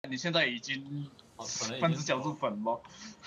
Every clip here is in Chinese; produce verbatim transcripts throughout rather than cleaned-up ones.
你现在已经分子小猪粉了，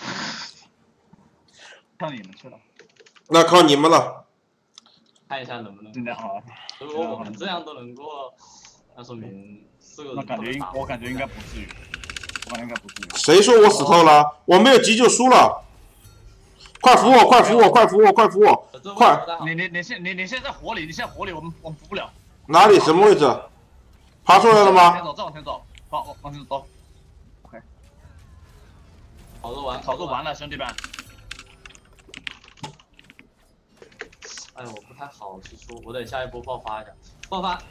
靠你们去了。 那靠你们了。 看一下能不能。 尽量好。 如果我们这样都能过，那说明四个人。 那感觉应我感觉应该不至于，我感觉应该不至于。 谁说我死透了？我没有急就输了。快扶我！快扶我！快扶我！快扶我！快！ 你你你现你你现在火里，你现在火里，我们我们扶不了。 哪里？什么位置？爬出来了吗？ 往前走，再往前走，往往前走。OK。 炒作完， 炒作完了，兄弟们。 哎，我不太好去说，我得下一波爆发一下。爆发。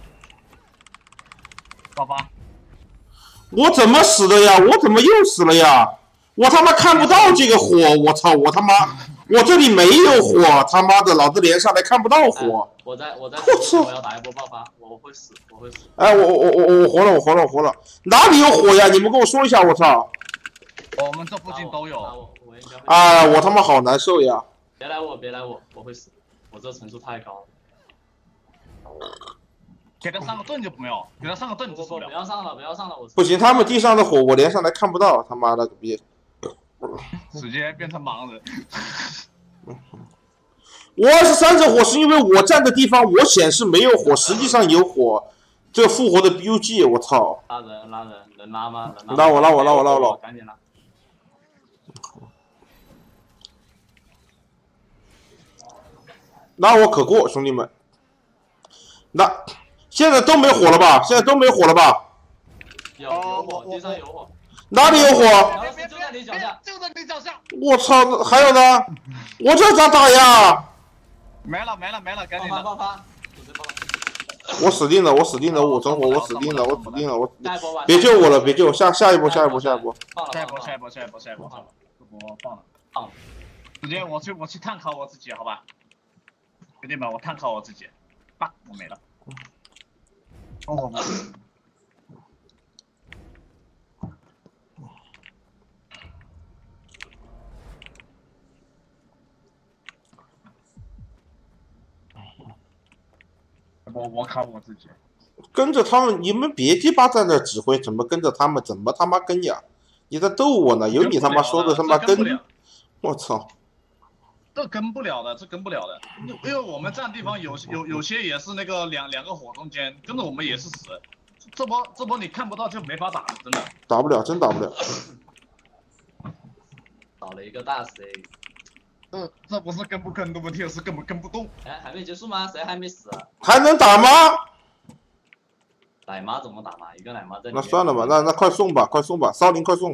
爆发。 我怎么死的呀？我怎么又死了呀？我他妈看不到这个火！我操！我他妈，我这里没有火！他妈的，老子连上来看不到火！ 我在我在我操！我要打一波爆发，我会死，我会死。 哎，我我我我活了，我活了，我活了！哪里有火呀？你们跟我说一下！我操！ 我们这附近都有。 哎，我他妈好难受呀！ 别来我，别来我，我会死！我这层数太高了。 给他上个盾就没有，给他上个盾就不不不要上了，不要上了，我不行，他们地上的火我连上来看不到，他妈了个逼！ 直接变成盲人。 我要是三着火，是因为我站的地方我显示没有火，实际上有火。这个复活的 B U G， 我操！ 拉人拉人，能拉吗？能拉我拉我拉我拉我！ 赶紧拉！ 拉我可过，兄弟们！那现在都没火了吧？现在都没火了吧？ 有有火，地上有火。 哪里有火？ 就在你脚下， 就在你脚下。 我操！还有呢？我这咋打呀？ 没了没了没了，赶紧爆发爆发！ 我死定了！我死定了！我整火！我死定了！我死定了！我别救我了！别救！下下一波！下一波！下一波！ 下一波！下一波！下一波！下一波！这波放了，放了。直接我去我去碳烤我自己，好吧？兄弟们，我碳烤我自己，叭，我没了。哦我没了。我我卡我自己， 跟着他们，你们别鸡巴在那指挥，怎么跟着他们？怎么他妈跟呀？你在逗我呢？有你他妈说的他妈跟？我操！ 这跟不了的，这跟不了的，因为我们占地方有有有些也是那个两两个火中间，跟着我们也是死。这波这波你看不到就没法打了，真的。 打不了，真打不了。 倒了一个大 C。 这这不是跟不跟的问题，是根本跟不动。 哎，还没结束吗？谁还没死啊？ 还能打吗？ 奶妈怎么打嘛？一个奶妈在。 那算了吧，那那快送吧，快送吧，骚灵快送。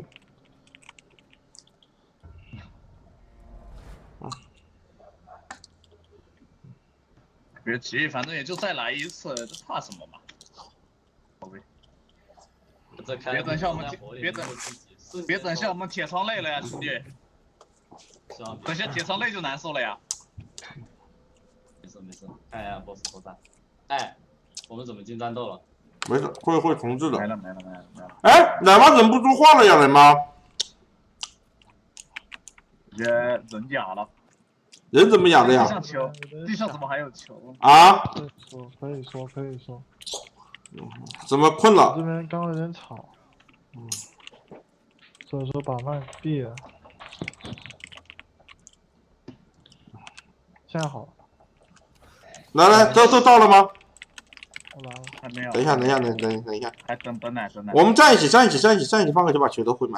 别急，反正也就再来一次，这怕什么嘛？宝贝。别等下我们别等别等下我们铁窗累了呀，兄弟。等下铁窗累就难受了呀。 没事没事，看一下 boss 头战。哎，我们怎么进战斗了？ 没事，会会重置的。 没了没了没了没了。 哎，奶妈忍不住话了呀，奶妈。 也人哑了。 人怎么哑的呀？ 地上球，地上怎么还有球？ 啊？ 说可以说可以说。 怎么困了？ 这边刚有点吵。嗯。所以说把麦闭了。现在好了。 来来，这这到了吗？ 我来了， 还没有。 等一下，等一下，等等等一下。 还等等奶等奶。 我们站一起，站一起，站一起，站一起，放个九把球都会买。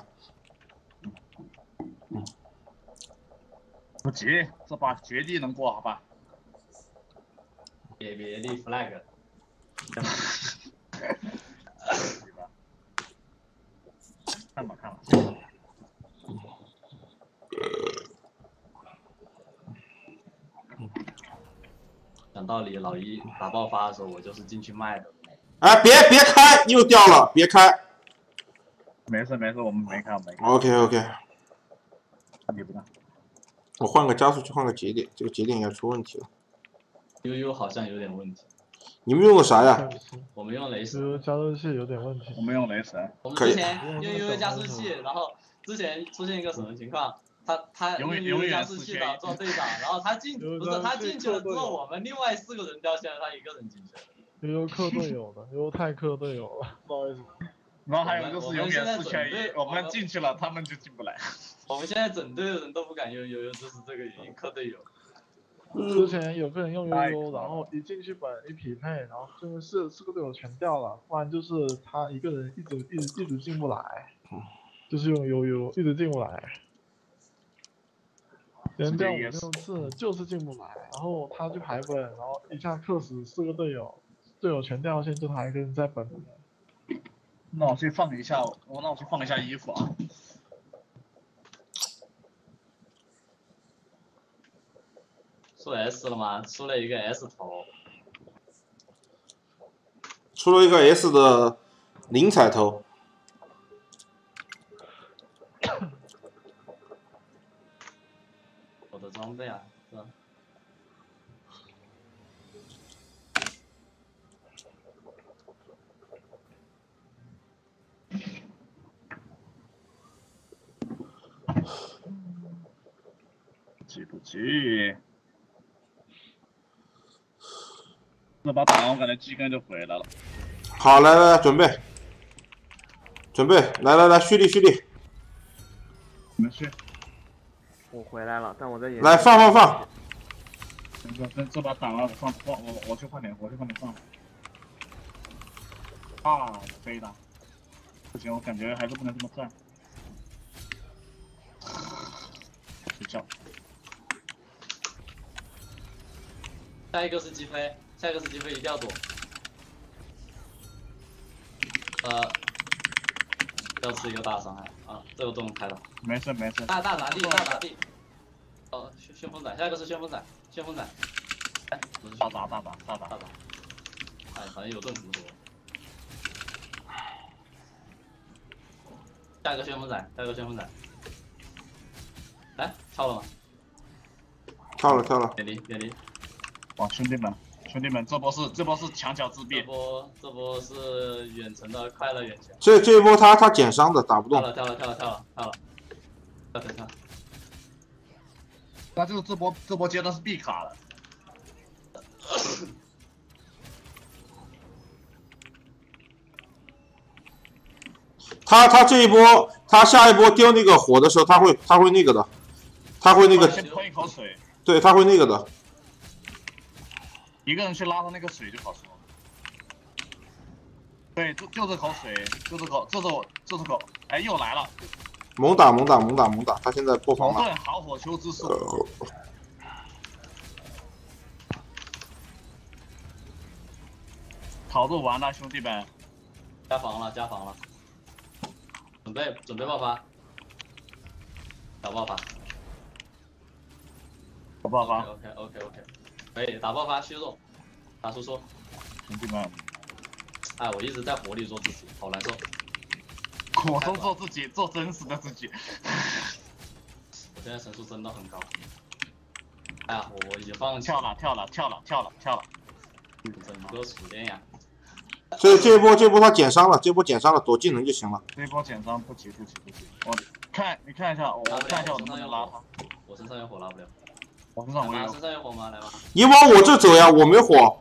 嗯。不急，这把绝地能过，好吧？ 别别立 flag。 看吧看吧。 讲道理，老一打爆发的时候，我就是进去卖的。 哎，别别开，又掉了，别开。 没事没事，我们没开，没开。 OK OK。 你不看。 我换个加速器，换个节点，这个节点应该出问题了。 悠悠好像有点问题。 你们用的啥呀？ 我们用雷神。 悠悠加速器有点问题。 我们用雷神。 我们之前用悠悠加速器，然后之前出现一个什么情况？他他用悠悠加速器的做队长，然后他进不是他进去了之后，我们另外四个人掉下来，他一个人进去了。 悠悠克队友的，悠悠太克队友了，不好意思。 然后还有就是永远四缺一，我们进去了，他们就进不来。 我们现在整队的人都不敢用悠悠，就是这个原因，磕队友。 之前有个人用悠悠，然后一进去本一匹配，然后就是四四个队友全掉了，不然就是他一个人一直一直一直进不来，就是用悠悠一直进不来，连掉五六次就是进不来，然后他去排本，然后一下克死四个队友，队友全掉线，就他一个人在本。 那我去放一下，我那我去放一下衣服啊。 出 S 了吗？出了一个 S 头， 出了一个 S 的零彩头。 我的装备啊，是吧？ 急不急？这把打完，我感觉鸡根就回来了。 好，来来来，准备，准备，来来来，蓄力蓄力。 你们去。 我回来了，但我在演。 来放放放。 这这这把打完，我放我我我去换点，我去换点放。啊，飞的。不行，我感觉还是不能这么站。睡觉。 下一个是击飞。下一个是机会一定要躲，呃，要吃一个大伤害啊！这个都能开的， 没事没事。 大大拿地，大拿地。哦，旋旋风斩，下一个是旋风斩，旋风斩。哎，不是大打大打大打大打。哎，好像有盾符。下一个旋风斩，下一个旋风斩。来，跳了吗？ 跳了跳了。 远离远离。 哇，兄弟们！兄弟们，这波是这波是墙角自闭， 这波这波是远程的快乐远程。 这这一波他他减伤的打不动。 跳了跳了跳了跳了跳了，跳跳跳。 那就是这波这波阶段是必卡了。 他他这一波，他下一波丢那个火的时候，他会他会那个的，他会那个。 先喷一口水。 对，他会那个的。 一个人去拉他那个水就好说。对，就就这口水，就这口，这是我，这是口，哎，又来了。 猛打猛打猛打猛打，他现在破防了。 好火球之术。讨论完了，兄弟们。 加防了，加防了。准备准备爆发。小爆发。 小爆发。 OK OK OK。可以打爆发虚弱，打叔叔， 兄弟们， 哎，我一直在火里做自己，好难受。 我都做自己，做真实的自己。 我现在神速真的很高。哎呀，我我已经放弃跳了，跳了，跳了，跳了，跳了。 整个鼠链呀！ 这这一波这波他减伤了，这波减伤了，躲技能就行了。 这一波减伤不急不急不急，我看你看一下，我看一下我能不能拉他。 我身上有火拉不了。 我身上我有。 身上有火吗？来吧。 你往我这走呀，我没火。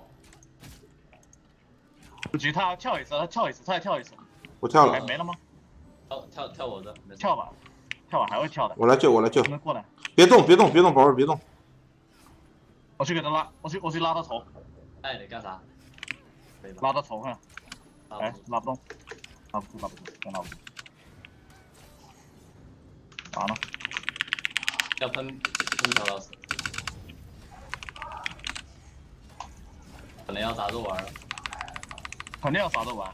不急，他要跳一次，他跳一次，他再跳一次。 我跳了。 哎，没了吗？ 跳跳跳我这。 跳吧，跳吧，还会跳的。 我来救，我来救。 能过来。 别动，别动，别动，宝贝，别动。 我去给他拉，我去我去拉他头。 哎，你干啥？ 拉他头上。哎，拉不动，拉不住，拉不住，真拉不住。完了。 要喷喷乔老师。可能要砸着玩了， 肯定要砸着玩。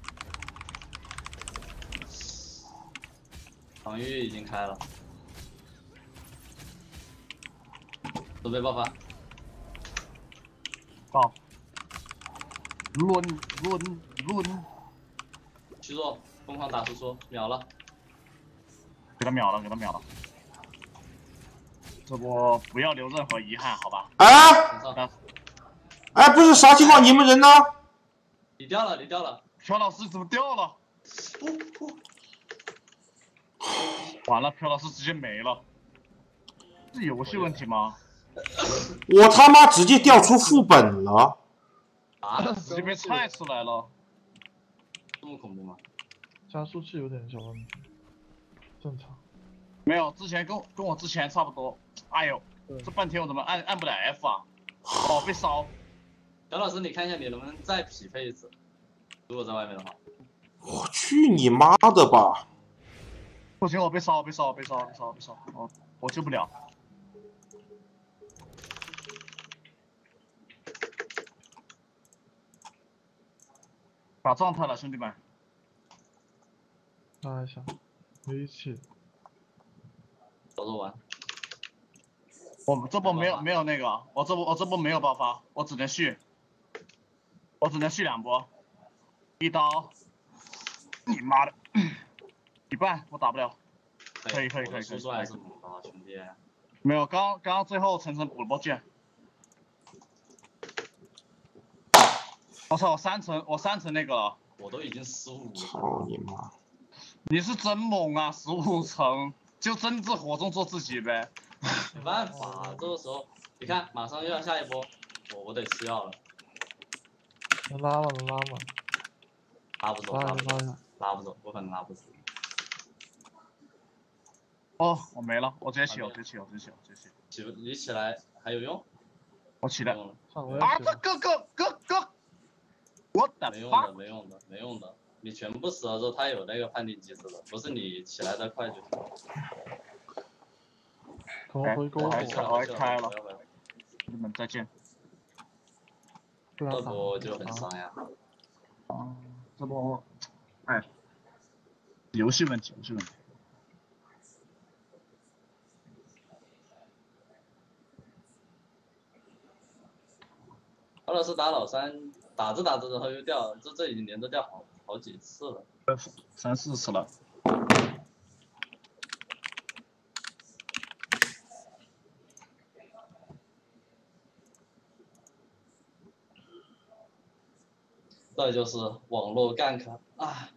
防御已经开了，准备爆发。 爆！抡抡抡！ 虚弱，疯狂打叔叔，秒了。 给他秒了，给他秒了。这波不要留任何遗憾，好吧？ 啊！哎，不是啥情况？你们人呢？ 你掉了，你掉了。 朴老师怎么掉了？完了，朴老师直接没了。是游戏问题吗？ 我他妈直接调出副本了。 啊！ 直接被踹出来了。 这么恐怖吗？ 加速器有点小问题，正常。 没有，之前跟跟我之前差不多。哎呦，这半天我怎么按按不了 F 啊？哦，被烧。 小老师，你看一下你能不能再匹配一次？如果在外面的话。 我去你妈的吧！ 不行，我被烧，被烧，被烧，被烧，被烧，我我救不了。打状态了，兄弟们。 拉一下，没气。 操作完。 我们这波没有没有那个，我这波我这波没有爆发，我只能续，我只能续两波，一刀，你妈的，一半我打不了，可以可以可以可以。 输出还是猛的，兄弟。 没有，刚刚刚最后晨晨补了波剑。我操，我三层我三层那个了， 我都已经十五了。 操你妈！ 你是真猛啊，十五层，就真是火中做自己呗。 没办法，这个时候你看，马上又要下一波，我我得吃药了。 能拉吗？能拉吗？ 拉不走，拉不走，拉不走，我可能拉不走。 哦，我没了，我直接起，我直接起，我直接起，我直接起。 起不，你起来还有用？ 我起来。 啊， 这哥哥哥哥，我的没用的，没用的，没用的。你全部死了之后，他有那个判定机制的，不是你起来的快就行。 可能回勾我还我还开了，你们再见。 这波就很伤呀。 啊，这波，哎，游戏问题，游戏问题。 何老师打老三，打着打着然后又掉，这这已经连着掉好好几次了， 三四次了。 这就是网络 gank 啊！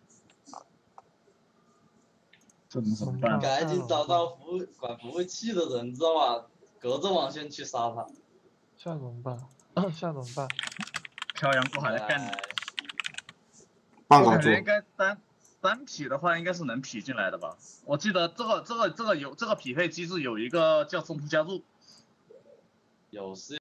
这能怎么办？ 赶紧找到服务管服务器的人，知道吧？隔着网线去杀他。 现在怎么办？现在怎么办？ 漂洋过海的干。 半个应该单单匹的话，应该是能匹进来的吧？我记得这个这个这个有这个匹配机制有一个叫中途加入。 有是。